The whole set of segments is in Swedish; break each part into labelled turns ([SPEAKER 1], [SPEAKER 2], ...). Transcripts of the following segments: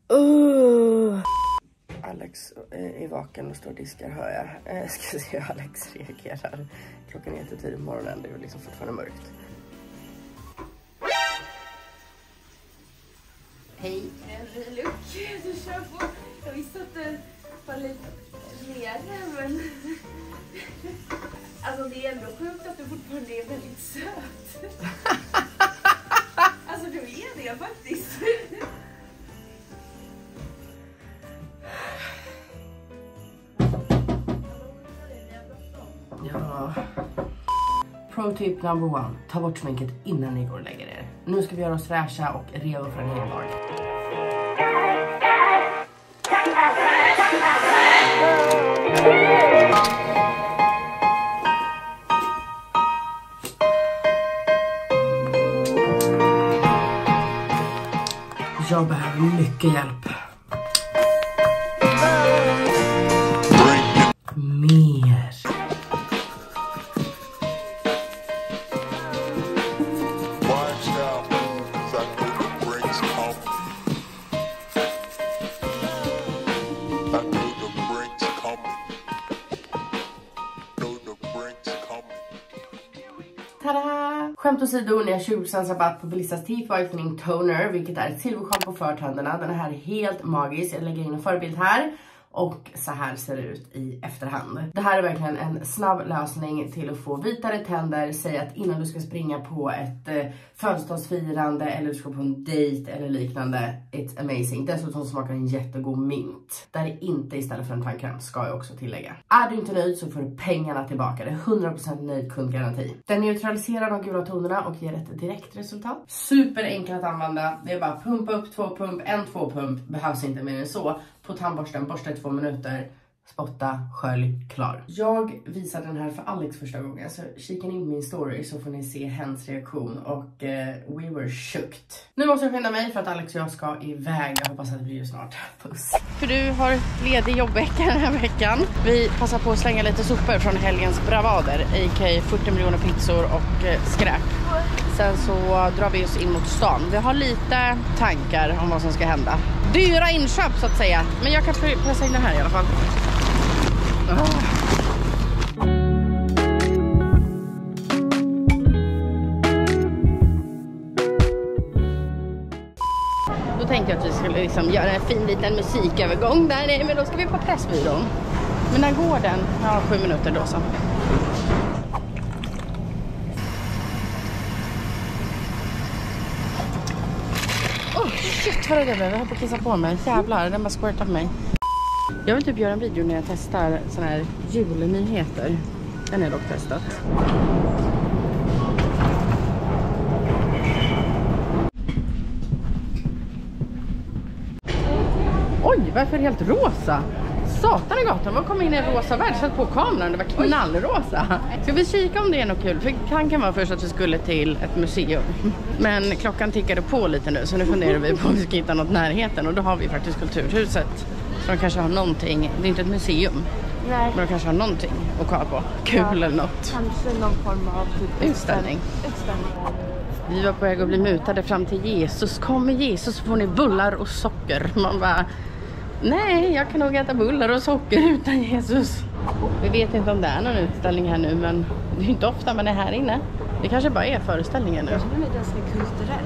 [SPEAKER 1] Alex är vaken och står och diskar, hör jag. Ska se hur Alex reagerar. Klockan är jättetidigt på morgonen, det är liksom fortfarande mörkt.
[SPEAKER 2] Hej. Look, du kör på. Jag visste att det var lite mer, men... Alltså det är ändå sjukt att du fortfarande är väldigt söt. Alltså du är det faktiskt.
[SPEAKER 1] Ja. Pro tip number 1. Ta bort sminket innan ni går och lägger er. Nu ska vi göra oss fräscha och redo för en hel dag. Jag behöver mycket hjälp. Mer. Tada! Skämt åsido, ni har 20% rabatt på Belissas Teeth Whitening Toner, vilket är ett silverschampo för tänderna. Den här är helt magisk. Jag lägger in en förebild här. Och så här ser det ut i efterhand. Det här är verkligen en snabb lösning till att få vitare tänder. Säg att innan du ska springa på ett födelsedagsfirande eller du ska på en dejt eller liknande. It's amazing. Dessutom smakar en jättegod mint. Det är inte istället för en tandkräm, ska jag också tillägga. Är du inte nöjd så får du pengarna tillbaka. Det är 100% nöjd kundgaranti. Den neutraliserar de gula tonerna och ger ett direkt resultat. Super enkelt att använda. Det är bara pumpa upp 2 pump, 2 pump. Behövs inte mer än så. På tandborsten, borsta i 2 minuter, spotta, skölj, klar. Jag visade den här för Alex första gången, så kika in på min story så får ni se hennes reaktion och we were shooked. Nu måste jag skynda mig för att Alex och jag ska iväg. Jag hoppas att det blir snart. Puss. För du har ledig jobbvecka den här veckan. Vi passar på att slänga lite sopor från helgens bravader, a.k.a. 40 miljoner pizzor och skräp. Sen så drar vi oss in mot stan. Vi har lite tankar om vad som ska hända. Dyra inköp så att säga. Men jag kan pressa in den här i alla fall. Då tänkte jag att vi skulle liksom göra en fin liten musikövergång där. Men då ska vi på Pressbyrån. Men när går den? Ja, 7 minuter då så. Shit vad det blev, jag höll på att kissa på mig. Jävlar, den bara squirtar på mig. Jag vill typ göra en video när jag testar såna här julnyheter. Den är dock testat. Oj, varför är det helt rosa? Satan i gatan, vad kom in i en rosa värld? Sätt på kameran, det var knallrosa. Ska vi kika om det är något kul? För tanken var först att vi skulle till ett museum. Men klockan tickade på lite nu, så nu funderar vi på om vi ska hitta något närheten. Och då har vi faktiskt Kulturhuset. Så de kanske har någonting, det är inte ett museum. Nej. Men de kanske har någonting att kolla på. Kul eller något.
[SPEAKER 2] Kanske någon form av typ
[SPEAKER 1] utställning. Vi var på väg att bli mutade fram till Jesus. Kommer Jesus så får ni bullar och socker. Man bara... Nej, jag kan nog äta bullar och socker utan Jesus. Vi vet inte om det är någon utställning här nu, men det är ju inte ofta man är här inne. Det kanske bara är föreställningen nu.
[SPEAKER 2] Jag tror att den är ganska kulturell.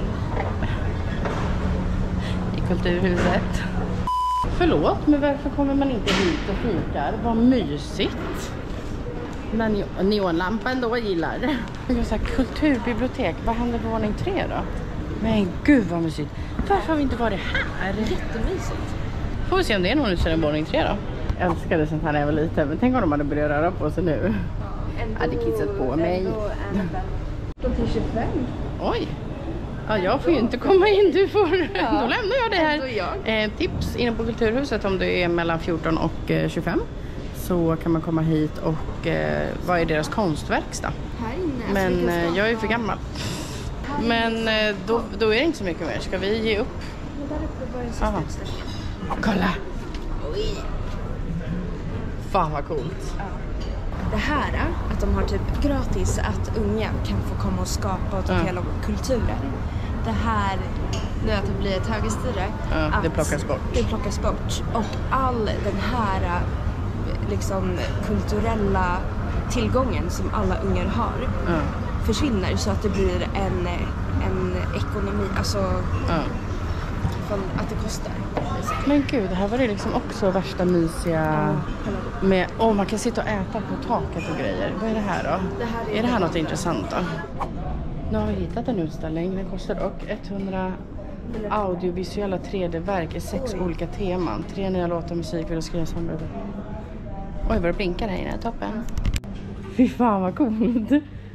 [SPEAKER 1] I Kulturhuset. Förlåt, men varför kommer man inte hit och fikar? Vad mysigt. Men neonlampan då gillar. Jag sa kulturbibliotek. Vad händer på våning 3 då? Men gud vad mysigt. Varför har vi inte varit här?
[SPEAKER 2] Jättemysigt.
[SPEAKER 1] Får vi se om det är någon utställning på våning 3 då. Jag älskade sånt här när jag var liten. Men tänk om de hade börjat röra på sig nu. Jag hade kissat på mig.
[SPEAKER 2] Till 25.
[SPEAKER 1] Oj. Ja, jag får ju inte komma in. Du får. Ja. Då lämnar jag det här. Tips inne på Kulturhuset om du är mellan 14 och 25. Så kan man komma hit och vad är deras konstverksta?
[SPEAKER 2] Här inne.
[SPEAKER 1] Men jag är för gammal. Men då är det inte så mycket mer. Ska vi ge upp?
[SPEAKER 2] Det där uppe var en sista utställning.
[SPEAKER 1] Kolla! Oj. Fan vad coolt.
[SPEAKER 2] Ja. Det här, att de har typ gratis att unga kan få komma och skapa och ta del av kulturen. det här, nu att det blir ett högerstyre,
[SPEAKER 1] Ja, det plockas bort.
[SPEAKER 2] Det plockas bort. Och all den här liksom kulturella tillgången som alla ungar har försvinner, så att det blir en ekonomi, alltså att det kostar.
[SPEAKER 1] Men gud, det här var det liksom också värsta mysiga med, man kan sitta och äta på taket och grejer. Vad är det här då? Är det här något intressant då? Nu har vi hittat en utställning. Den kostar dock 100 audiovisuella 3D-verk i 6 olika teman. 3 nya låtar, musik, vill skriva samarbete. Oj, vad det blinkar här inne, toppen. Fy fan vad coolt.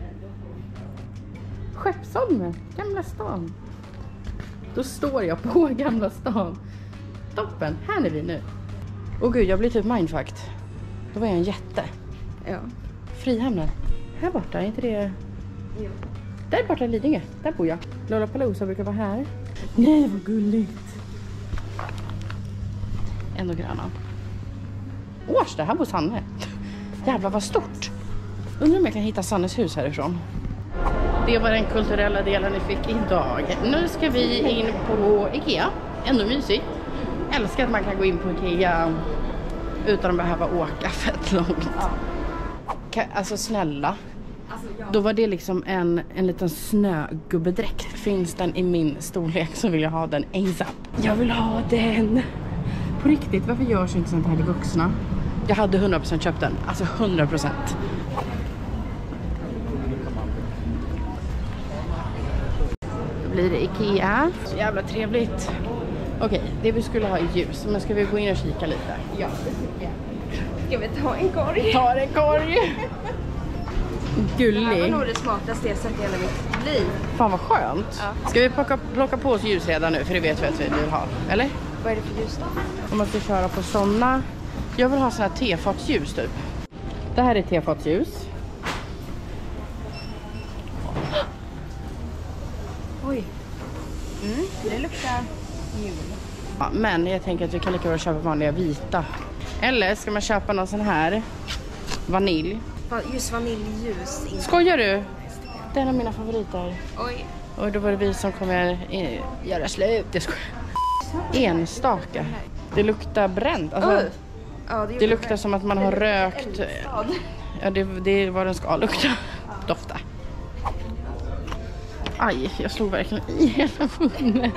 [SPEAKER 1] Skeppsholmen, Gamla stan. Då står jag på Gamla stan. Toppen, här är vi nu. Åh gud, jag blir typ mindfucked. Då var jag en jätte.
[SPEAKER 2] Ja.
[SPEAKER 1] Frihamnen. Här borta, är inte det... Jo. Där borta är Lidingö, där bor jag. Lollapalooza brukar vara här. Nej, vad gulligt. Ändå gröna. Årsta, här bor Sanne. Jävlar vad stort. Undrar om jag kan hitta Sannes hus härifrån. Det var den kulturella delen vi fick idag. Nu ska vi in på Ikea. Ändå mysigt. Älskar att man kan gå in på Ikea utan att behöva åka fett långt. Alltså snälla. Då var det liksom en liten snögubbedräkt. Finns den i min storlek så vill jag ha den ASAP. Jag vill ha den. På riktigt, varför görs inte sånt här till vuxna? Jag hade 100% köpt den. Alltså 100%. Då blir det Ikea. Så jävla trevligt. Okej, det vi skulle ha är ljus. Men ska vi gå in och kika lite?
[SPEAKER 2] Ja, det tycker jag. Ska vi ta en korg?
[SPEAKER 1] Ta en korg! Gullig.
[SPEAKER 2] Det här var nog det smartaste jag sett i hela mitt liv.
[SPEAKER 1] Fan vad skönt. Ja. Ska vi plocka på oss ljus redan nu? För det vet vi att vi vill ha. Eller?
[SPEAKER 2] Vad är det för ljus då?
[SPEAKER 1] Om man ska köra på sådana. Jag vill ha sådana här tefatsljus typ. Det här är tefatsljus.
[SPEAKER 2] Oj. Det luktar jul.
[SPEAKER 1] Ja, men jag tänker att vi kan lika bra köpa vanliga vita. Eller ska man köpa någon sån här vanilj?
[SPEAKER 2] Just vaniljljus.
[SPEAKER 1] Skojar du? Det är en av mina favoriter.
[SPEAKER 2] Oj.
[SPEAKER 1] Och då var det vi som kommer göra slut. Det skojar. Enstaka. Det luktar bränt. Alltså,
[SPEAKER 2] ja,
[SPEAKER 1] det luktar som att man har rökt. Ja, det var den ska lukta. Dofta. Aj, jag slog verkligen i hela munnen.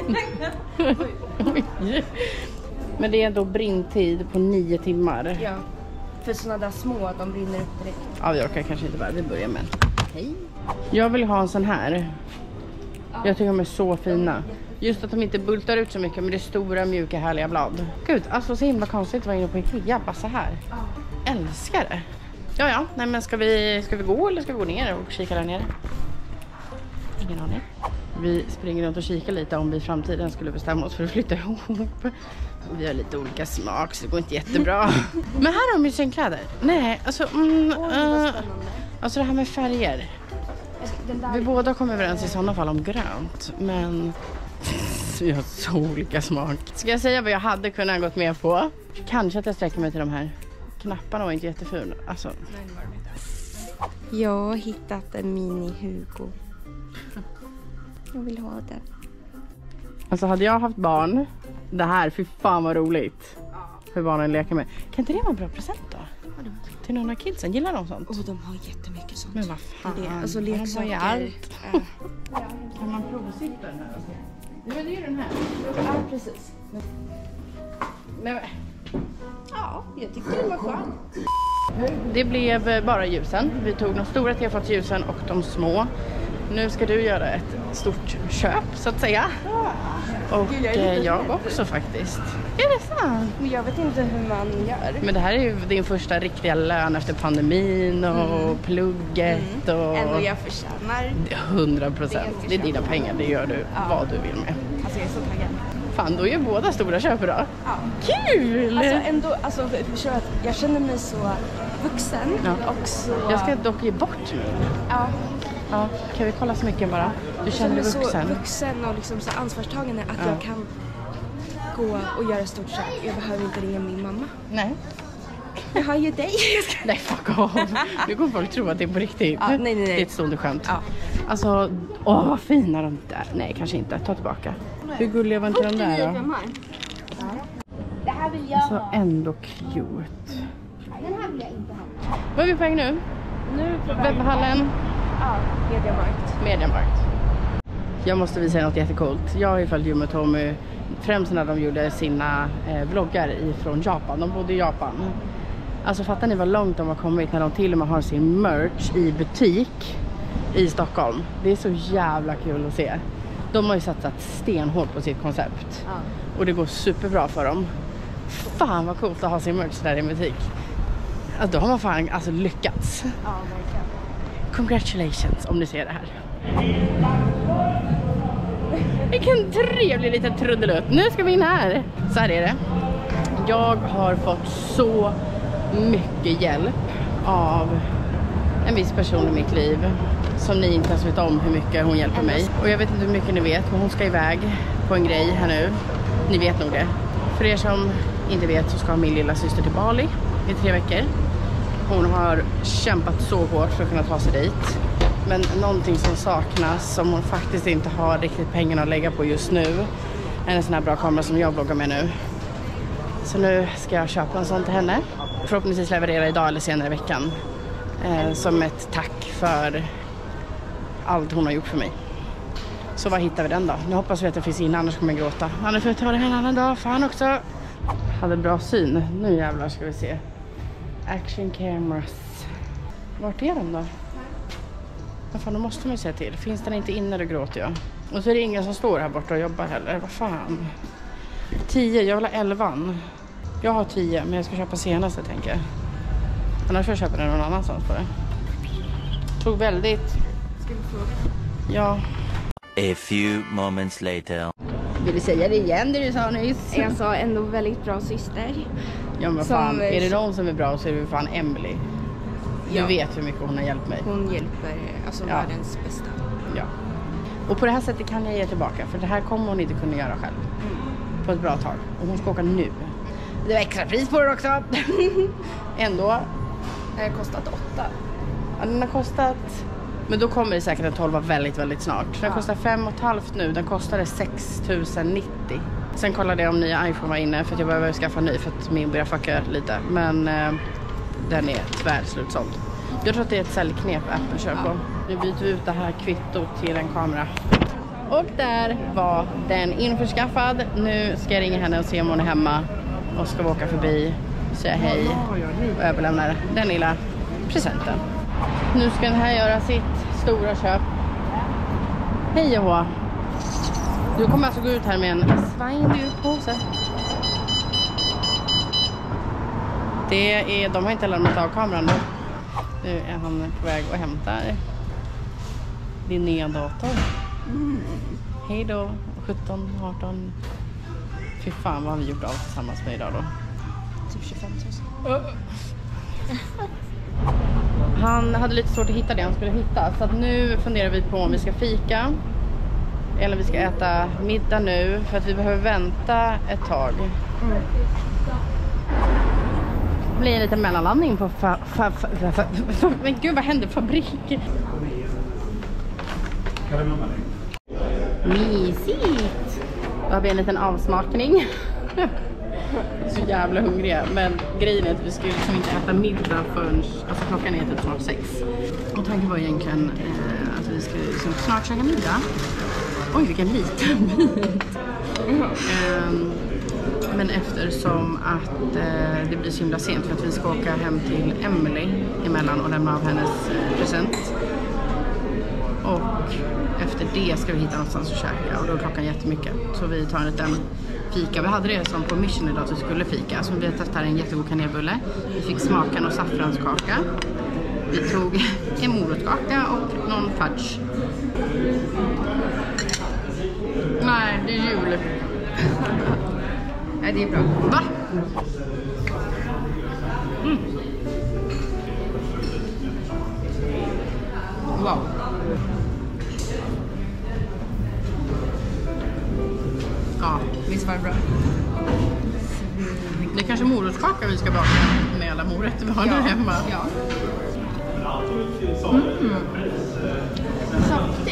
[SPEAKER 1] Men det är ändå brintid på 9 timmar.
[SPEAKER 2] Ja, för sådana där små, de brinner upp direkt.
[SPEAKER 1] Ja, vi orkar kanske inte bara. Vi börjar med. Hej. Jag vill ha en sån här. Jag tycker de är så fina. Just att de inte bultar ut så mycket, men det är stora, mjuka, härliga blad. Gud, alltså så himla konstigt att vara inne på Ikea. Bara så här. Älskar det. Ja. Nej, men ska vi gå eller ska vi gå ner och kika där nere? Ingen aning. Vi springer runt och kikar lite om vi i framtiden skulle bestämma oss för att flytta ihop. Vi har lite olika smak så det går inte jättebra. Men här har de ju sängkläder. Nej, alltså... alltså det här med färger. Vi båda kom överens i sådana fall om grönt. Men vi har så olika smak. Ska jag säga vad jag hade kunnat gått med på? Kanske att jag sträcker mig till de här. Knapparna var inte jätteful. Alltså.
[SPEAKER 2] Jag har hittat en mini Hugo. Jag vill ha den.
[SPEAKER 1] Alltså hade jag haft barn, det här, fy fan vad roligt. För barnen leker med. Kan inte det vara en bra present då? Till någon av kidsen, gillar de sånt?
[SPEAKER 2] De har jättemycket sånt.
[SPEAKER 1] Men vad fan.
[SPEAKER 2] Det alltså leksaker.
[SPEAKER 1] Kan man provsitta den här? Nej, men det är ju den här.
[SPEAKER 2] Ja, precis.
[SPEAKER 1] Men...
[SPEAKER 2] Ja, jag tyckte det var skönt.
[SPEAKER 1] Det blev bara ljusen. Vi tog de stora tefatsljusen och de små. Nu ska du göra ett stort köp så att säga. Och jag också faktiskt. Är det sant?
[SPEAKER 2] Men jag vet inte hur man gör.
[SPEAKER 1] Men det här är ju din första riktiga lön efter pandemin och plugget. Och...
[SPEAKER 2] Ändå jag förtjänar.
[SPEAKER 1] 100%. Det är dina pengar, det gör du vad du vill med.
[SPEAKER 2] Alltså jag är så taggad.
[SPEAKER 1] Fan, då är båda stora köp idag.
[SPEAKER 2] Ja.
[SPEAKER 1] Kul!
[SPEAKER 2] Alltså ändå, jag känner mig så vuxen.
[SPEAKER 1] Ja.
[SPEAKER 2] Och så...
[SPEAKER 1] Jag ska dock ge bort min.
[SPEAKER 2] Ja.
[SPEAKER 1] Ja, kan vi kolla smycken bara? Du känner dig vuxen.
[SPEAKER 2] Så vuxen och liksom så ansvarstagande att jag kan gå och göra stort köp. Jag behöver inte ringa min mamma.
[SPEAKER 1] Nej.
[SPEAKER 2] Jag har ju dig.
[SPEAKER 1] Nej, fuck off. Nu kommer folk tro att det är på riktigt.
[SPEAKER 2] Ja, nej.
[SPEAKER 1] Det är ett stående skämt.
[SPEAKER 2] Ja.
[SPEAKER 1] Alltså, åh vad fina de där. Nej, kanske inte. Ta tillbaka. Hur gulliga var inte de där då?
[SPEAKER 2] Det här vill jag
[SPEAKER 1] så ändå cute.
[SPEAKER 2] Den här vill jag inte ha.
[SPEAKER 1] Var är vi på väg nu?
[SPEAKER 2] Nu på
[SPEAKER 1] Webbhallen.
[SPEAKER 2] Ja,
[SPEAKER 1] Mediamarkt. Jag måste visa er något jättecoolt. Jag har ju följt Yumi och Tommy främst när de gjorde sina vloggar ifrån Japan. De bodde i Japan. Alltså fattar ni vad långt de har kommit när de till och med har sin merch i butik i Stockholm. Det är så jävla kul att se. De har ju satsat stenhårt på sitt koncept.
[SPEAKER 2] Ja.
[SPEAKER 1] Och det går superbra för dem. Fan vad coolt att ha sin merch där i butik. Alltså då har man fan alltså lyckats.
[SPEAKER 2] Ja, verkligen.
[SPEAKER 1] Congratulations om ni ser det här. Vilken trevlig liten trudelutt. Nu ska vi in här. Så här är det. Jag har fått så mycket hjälp av en viss person i mitt liv som ni inte ens vet om hur mycket hon hjälper mig. Och jag vet inte hur mycket ni vet, men hon ska iväg på en grej här nu. Ni vet nog det. För er som inte vet så ska min lilla syster till Bali i 3 veckor. Hon har kämpat så hårt för att kunna ta sig dit. Men någonting som saknas, som hon faktiskt inte har riktigt pengarna att lägga på just nu, är en sån här bra kamera som jag vloggar med nu. Så nu ska jag köpa en sån till henne. Förhoppningsvis leverera idag eller senare i veckan. Som ett tack för allt hon har gjort för mig. Så var hittar vi den då? Nu hoppas vi att det finns in, annars kommer jag gråta. Annars får jag ta det här en annan dag. Fan också. Hade bra syn. Nu jävlar ska vi se. Action cameras. Vart är de då? Vad fan, då måste man ju säga till. Finns den inte inne, då gråter jag. Och så är det ingen som står här borta och jobbar heller. Vad fan. 10, jag vill ha 11. Jag har 10, men jag ska köpa senaste tänker jag. Annars får jag köpa den någon annanstans på det. Tog väldigt...
[SPEAKER 2] Ska vi fråga?
[SPEAKER 1] Ja.
[SPEAKER 3] A few moments later.
[SPEAKER 1] Vill du säga det igen det du sa nyss?
[SPEAKER 2] Jag sa ändå väldigt bra syster.
[SPEAKER 1] Ja men fan, är det någon som är bra så är det fan Emily. Du
[SPEAKER 2] Ja.
[SPEAKER 1] vet hur mycket hon har hjälpt mig.
[SPEAKER 2] Hon hjälper alltså världens bästa.
[SPEAKER 1] Ja. Och på det här sättet kan jag ge tillbaka. För det här kommer hon inte kunna göra själv. På ett bra tag. Och hon ska åka nu. Det är extra pris på det också. Ändå.
[SPEAKER 2] Det har kostat 8.
[SPEAKER 1] Ja, den har kostat... Men då kommer det säkert en 12 väldigt, väldigt snart. Den kostar 5,5 nu. Den kostade 6 090. Sen kollade jag om nya iPhone var inne. För att jag behöver skaffa ny. För att min börjar fucka lite. Men den är tyvärr slutsåld. Jag tror att det är ett säljknep Apple kör på. Nu byter vi ut det här kvittot till en kamera. Och där var den införskaffad. Nu ska jag ringa henne och se om hon är hemma. Och ska vi åka förbi, säga hej och överlämna den lilla presenten. Nu ska den här göra sitt stora köp. Hej och hå. Du kommer alltså gå ut här med en svindurpåse. De har inte lämnat av kameran då. Nu är han på väg att hämta din nya dator. Hej då, 17, 18. Fy fan vad har vi gjort allt tillsammans med idag då?
[SPEAKER 2] Typ 25 000.
[SPEAKER 1] Han hade lite svårt att hitta det han skulle hitta. Så att nu funderar vi på om vi ska fika. Eller vi ska äta middag nu. För att vi behöver vänta ett tag. Det blir en liten mellanlandning på men gud vad händer? Fabrik. Mysigt. Då har vi en liten avsmakning. Så jävla hungriga. Men grejen är att vi ska liksom inte äta middag förrän alltså klockan är typ snart 6. Och tanken var egentligen att vi ska liksom snart käka middag. Oj vilken liten bit. Men eftersom att det blir så himla sent för att vi ska åka hem till Emily emellan och lämna av hennes present. Och efter det ska vi hitta någonstans att käka och då är klockan jättemycket. Så vi tar en liten fika. Vi hade det som på mission idag att vi skulle fika. Så vi har testat en jättegod kanelbulle. Vi fick smaken och saffranskaka. Vi tog en morotskaka och någon fudge. Nej, det är jul. Nej, det är bra. Va? Wow. Ja, visst var det bra. Det är kanske morotskaka vi ska baka med alla morötter vi har där hemma.
[SPEAKER 2] Ja. Saftigt.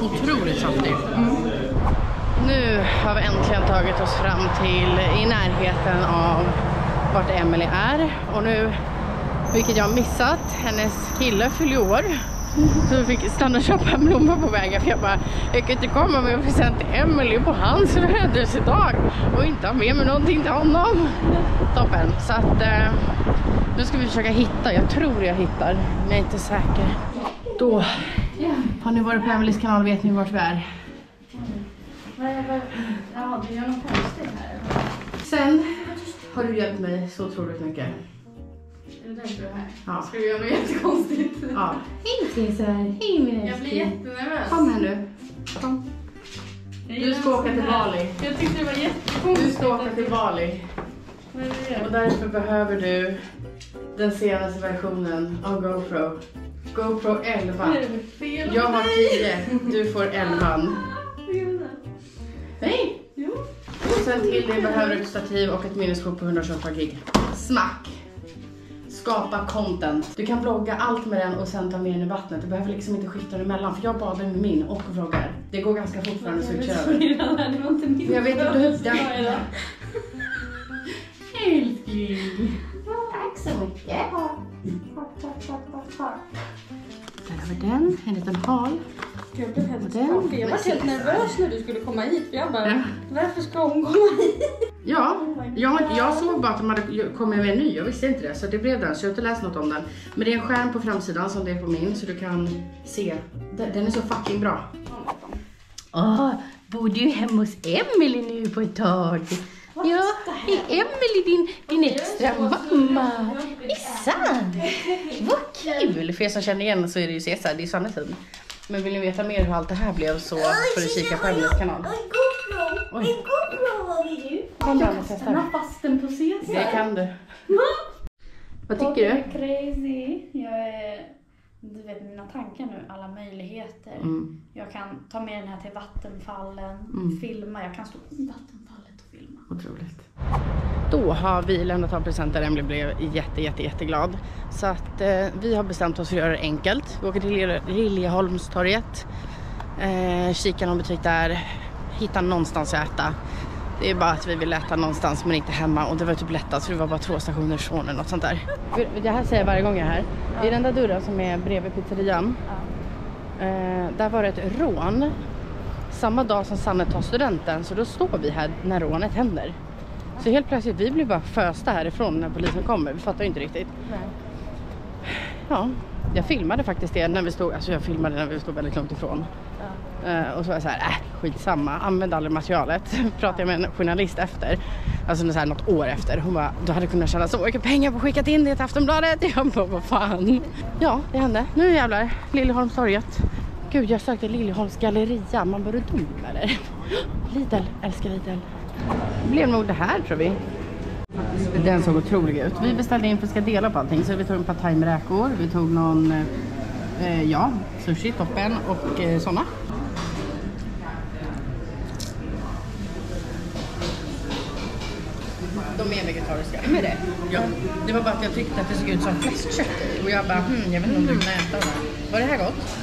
[SPEAKER 1] Otroligt saftig. Nu har vi äntligen tagit oss fram till i närheten av vart Emily är. Och nu, vilket jag har missat, hennes kille fyller år. Så vi fick stanna och köpa en blomma på vägen. För jag bara, jag kan inte komma med en present till Emily på hans födelsedag och inte ha med mig någonting till honom. Toppen. Så att nu ska vi försöka hitta. Jag tror jag hittar, men jag är inte säker. Då har ni varit på Emelies kanal, vet ni vart vi är. Ja, det gör något konstigt här. Sen har du hjälpt mig så otroligt mycket.
[SPEAKER 4] Är det därför du är här?
[SPEAKER 1] Ja.
[SPEAKER 4] Ska du göra något jättekonstigt?
[SPEAKER 1] Ja. Hej Cesar, hej min älskling.
[SPEAKER 4] Jag blir jättenervös.
[SPEAKER 1] Kom här nu. Kom. Du ska åka till Bali.
[SPEAKER 4] Jag tyckte det var jättekonstigt.
[SPEAKER 1] Du ska åka till Bali. Och därför behöver du den senaste versionen av GoPro. GoPro 11. Jag har 10, du får 11. Nej.
[SPEAKER 4] Jo.
[SPEAKER 1] Och sen till det behöver du ett stativ och ett minneskort på 128 gig. Smack! Skapa content. Du kan vlogga allt med den och sen ta med den i vattnet. Du behöver liksom inte skifta den emellan. För jag badar med min och vloggar. Det går ganska fort för att switcha över.
[SPEAKER 4] Det var inte min.
[SPEAKER 1] Jag vet inte hur det
[SPEAKER 4] är.
[SPEAKER 1] Älskling. Tack så mycket. Där har vi den. En liten hal.
[SPEAKER 4] Jag blev helt chockad. Jag var helt nervös när du skulle komma hit. För jag bara, varför ska hon komma hit?
[SPEAKER 1] Ja, jag såg bara att de hade kommit med en ny. Jag visste inte det, så det blev den. Så jag har inte läst något om den. Men det är en skärm på framsidan som det är på min. Så du kan se. Den är så fucking bra. Bor du hemma hos Emily nu på ett tag? Ja, är Emily din extra mamma? Issan! Vad kul! För er som känner igen så är det ju Cesar, det är Sannes tid. Men vill ni veta mer hur allt det här blev så får du kika på Emelies kanal.
[SPEAKER 4] En GoPro var vi du.
[SPEAKER 1] Kom då med Cesar.
[SPEAKER 4] Jag fast den på Cesar.
[SPEAKER 1] Det kan du. Vad tycker du?
[SPEAKER 4] Crazy. Jag är, du vet mina tankar nu, alla möjligheter. Jag kan ta med den här till vattenfallen, filma. Jag kan stå i vattenfallet och filma.
[SPEAKER 1] Otroligt. Då har vi lämnat av presenter. Emily blev jätteglad. Så att vi har bestämt oss för att göra det enkelt. Vi åker till Liljeholmstorget. Kika någon butik där. Hitta någonstans att äta. Det är bara att vi vill äta någonstans men inte hemma. Och det var typ lättast för det var bara 2 stationer från eller något sånt där. Det här säger jag varje gång jag är här. I den där dörren som är bredvid pizzerian. Där var det ett rån. Samma dag som Sanne tar studenten. Så då står vi här när rånet händer. Så helt plötsligt, vi blir bara fösta härifrån när polisen kommer. Vi fattar ju inte riktigt.
[SPEAKER 4] Nej.
[SPEAKER 1] Ja, jag filmade faktiskt det när vi stod. Alltså jag filmade när vi stod väldigt långt ifrån. Och så var jag så här, skitsamma. Använd aldrig materialet. Pratade jag med en journalist efter. Alltså så här, något år efter. Hon bara, du hade kunnat tjäna så mycket pengar på att skicka in det till Aftonbladet. Jag bara, vad fan. Ja, det hände. Nu jävlar, Liljeholmstorget. Gud, jag sökte Liljeholms galleria. Man började dum eller? Lidl, älskar Lidl. Det blev nog det här tror vi. Den såg otrolig ut. Vi beställde in för att ska dela på allting. Så vi tog en pad thai med räkor. Vi tog någon, sushi, toppen och såna. De är vegetariska.
[SPEAKER 4] Med det?
[SPEAKER 1] Ja. Det var bara att jag tyckte att det såg ut som fläskkött. Och jag bara, jag vet inte om du vill äta det. Var det här gott?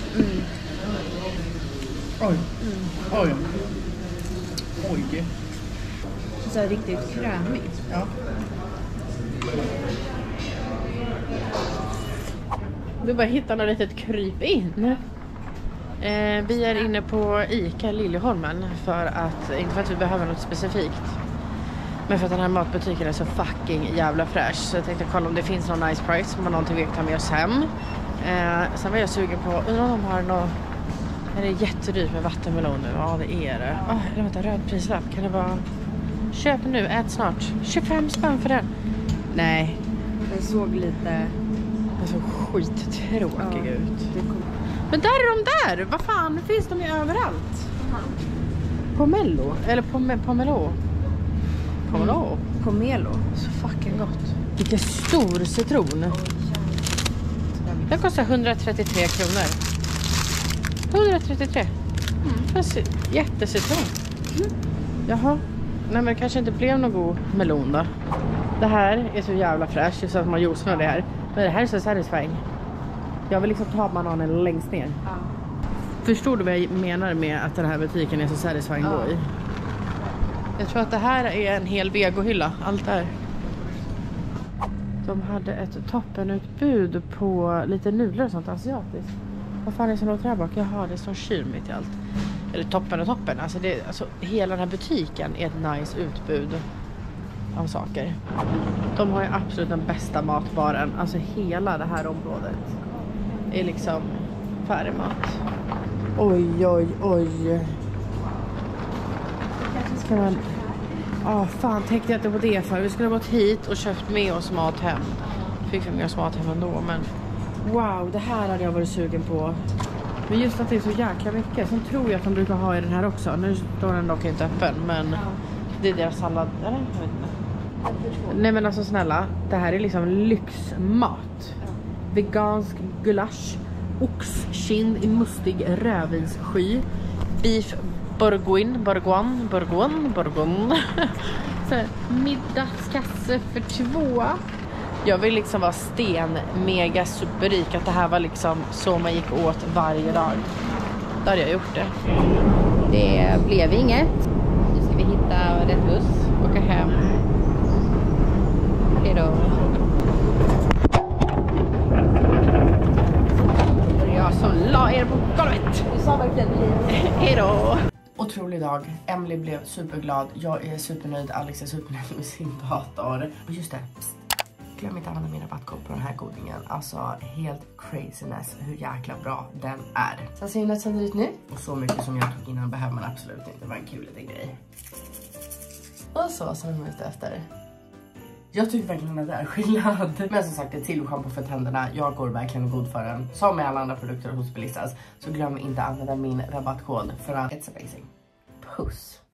[SPEAKER 1] Oj. Oj. Oj.
[SPEAKER 2] Så här riktigt krämigt.
[SPEAKER 1] Ja. Du bara hittar något litet kryp in. Vi är inne på Ica Liljeholmen för att, inte för att vi behöver något specifikt. Men för att den här matbutiken är så fucking jävla fräsch. Så jag tänkte kolla om det finns någon nice price som man någonting vi kan ta med oss hem. Sen var jag sugen på, undrar om de har något. Är det jättedyrt med vattenmelon nu? Ja, det är det. Vänta, röd prislapp. Kan det vara... Köp nu, ät snart. 25 spänn för den. Nej.
[SPEAKER 2] Den såg lite...
[SPEAKER 1] Den såg skittråkig ut. Men där är de där! Vad fan, finns de ju överallt? Pomelo. Eller pomelo. Pomelo.
[SPEAKER 2] Pomelo.
[SPEAKER 1] Så fucking gott. Vilken stor citron. Den kostar 133 kronor. 133. Jättecitron. Jaha. Nej, men det kanske inte blev någon god melon då. Det här är så jävla fräscht. Så att man juicar det här. Men det här är så satisfying. Jag vill liksom ta bananen längst ner. Förstår du vad jag menar med att den här butiken är så satisfying att gå i? Jag tror att det här är en hel vegohylla, allt där. De hade ett toppenutbud på lite nudlar och sånt asiatiskt. Vad fan är det som låter här bak? Jaha, det är som kyl mitt i allt. Eller toppen och toppen. Alltså hela den här butiken är ett nice utbud av saker. De har ju absolut den bästa matbaren. Alltså hela det här området är liksom färdigmat. Oj, oj, oj. Ska man... fan, tänkte jag inte på det för. Vi skulle ha gått hit och köpt med oss mat hem. Fick vi med oss mat hem ändå, men... Wow, det här hade jag varit sugen på. Men just att det är så jäkla mycket. Sen tror jag att de brukar ha i den här också. Nu står den dock inte öppen, men... Det är deras sallad, eller? Jag vet inte. Nej men alltså snälla, det här är liksom lyxmat. Vegansk gulasch, oxkind i mustig rödvinssky, beef bourguignon. Så middagskasse för 2. Jag vill liksom vara mega superrik, att det här var liksom så man gick åt varje dag. Då hade jag gjort det.
[SPEAKER 5] Det blev inget. Nu ska vi hitta rätt buss, åka hem. Hejdå. Jag som la er på golvet.
[SPEAKER 2] Du sa verkligen
[SPEAKER 5] Hejdå.
[SPEAKER 1] Otrolig dag. Emily blev superglad. Jag är supernöjd. Alex är supernöjd med sin dator. Och just det. Psst. Glöm inte att använda min rabattkod på den här godingen. Alltså helt craziness hur jäkla bra den är. Så ser jag sänder dit nu. Och så mycket som jag tog innan behöver man absolut inte. Det var en kul liten grej. Och så som jag ute efter. Jag tycker verkligen att det är skillnad. Men som sagt, ett silverschampo för tänderna. Jag går verkligen god för den. Som med alla andra produkter hos Belissas. Så glöm inte att använda min rabattkod för att it's amazing. Puss!